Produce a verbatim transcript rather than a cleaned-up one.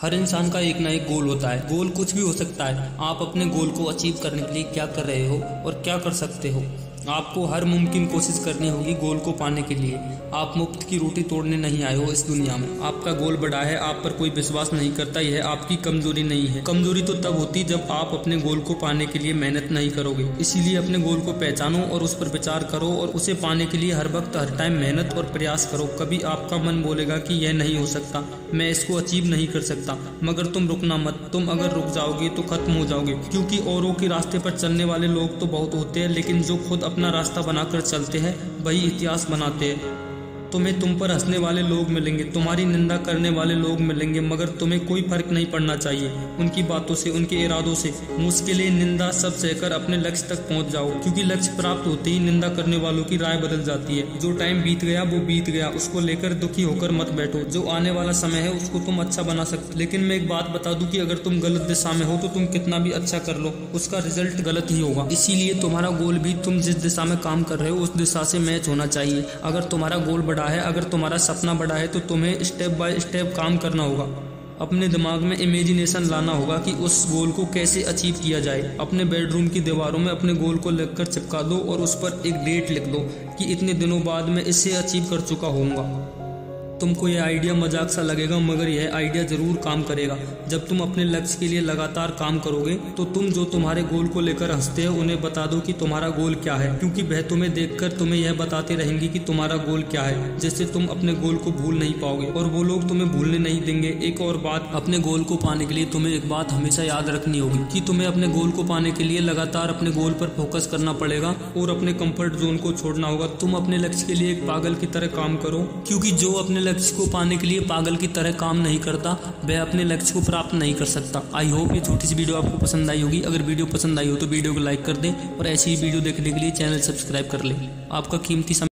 हर इंसान का एक ना एक गोल होता है। गोल कुछ भी हो सकता है। आप अपने गोल को अचीव करने के लिए क्या कर रहे हो और क्या कर सकते हो। आपको हर मुमकिन कोशिश करनी होगी गोल को पाने के लिए। आप मुफ्त की रोटी तोड़ने नहीं आए हो इस दुनिया में। आपका गोल बड़ा है, आप पर कोई विश्वास नहीं करता, यह आपकी कमजोरी नहीं है। कमजोरी तो तब होती जब आप अपने गोल को पाने के लिए मेहनत नहीं करोगे। इसीलिए अपने गोल को पहचानो और उस पर विचार करो और उसे पाने के लिए हर वक्त हर टाइम मेहनत और प्रयास करो। कभी आपका मन बोलेगा कि यह नहीं हो सकता, मैं इसको अचीव नहीं कर सकता, मगर तुम रुकना मत। तुम अगर रुक जाओगे तो खत्म हो जाओगे, क्योंकि औरों के रास्ते पर चलने वाले लोग तो बहुत होते हैं, लेकिन जो खुद अपना रास्ता बनाकर चलते हैं वही इतिहास बनाते हैं। तुम्हें तुम पर हंसने वाले लोग मिलेंगे, तुम्हारी निंदा करने वाले लोग मिलेंगे, मगर तुम्हें कोई फर्क नहीं पड़ना चाहिए उनकी बातों से, उनके इरादों से। मुश्किलें, निंदा सब सहकर अपने लक्ष्य तक पहुंच जाओ, क्योंकि लक्ष्य प्राप्त होते ही निंदा करने वालों की राय बदल जाती है। जो टाइम बीत गया वो बीत गया, उसको लेकर दुखी होकर मत बैठो। जो आने वाला समय है उसको तुम अच्छा बना सकते। लेकिन मैं एक बात बता दूं कि अगर तुम गलत दिशा में हो तो तुम कितना भी अच्छा कर लो, उसका रिजल्ट गलत ही होगा। इसीलिए तुम्हारा गोल भी तुम जिस दिशा में काम कर रहे हो उस दिशा से मैच होना चाहिए। अगर तुम्हारा गोल बड़ा है, अगर तुम्हारा सपना बड़ा है, तो तुम्हें स्टेप बाय स्टेप काम करना होगा। अपने दिमाग में इमेजिनेशन लाना होगा कि उस गोल को कैसे अचीव किया जाए। अपने बेडरूम की दीवारों में अपने गोल को लिखकर चिपका दो और उस पर एक डेट लिख दो कि इतने दिनों बाद मैं इसे अचीव कर चुका होऊंगा। तुमको यह आइडिया मजाक सा लगेगा, मगर यह आइडिया जरूर काम करेगा। जब तुम अपने लक्ष्य के लिए लगातार काम करोगे तो तुम जो तुम्हारे गोल को लेकर हंसते हो उन्हें बता दो कि तुम्हारा गोल क्या है, क्योंकि वह तुम्हें देखकर तुम्हें यह बताते रहेंगे कि तुम्हारा गोल क्या है, जिससे तुम अपने गोल को भूल नहीं पाओगे और वो लोग तुम्हें भूलने नहीं देंगे। एक और बात, अपने गोल को पाने के लिए तुम्हें एक बात हमेशा याद रखनी होगी कि तुम्हें अपने गोल को पाने के लिए लगातार अपने गोल पर फोकस करना पड़ेगा और अपने कंफर्ट जोन को छोड़ना होगा। तुम अपने लक्ष्य के लिए एक पागल की तरह काम करो, क्योंकि जो अपने लक्ष्य को पाने के लिए पागल की तरह काम नहीं करता वह अपने लक्ष्य को प्राप्त नहीं कर सकता। आई होप ये छोटी सी वीडियो आपको पसंद आई होगी। अगर वीडियो पसंद आई हो तो वीडियो को लाइक कर दें और ऐसी ही वीडियो देखने के लिए चैनल सब्सक्राइब कर लें। आपका कीमती समय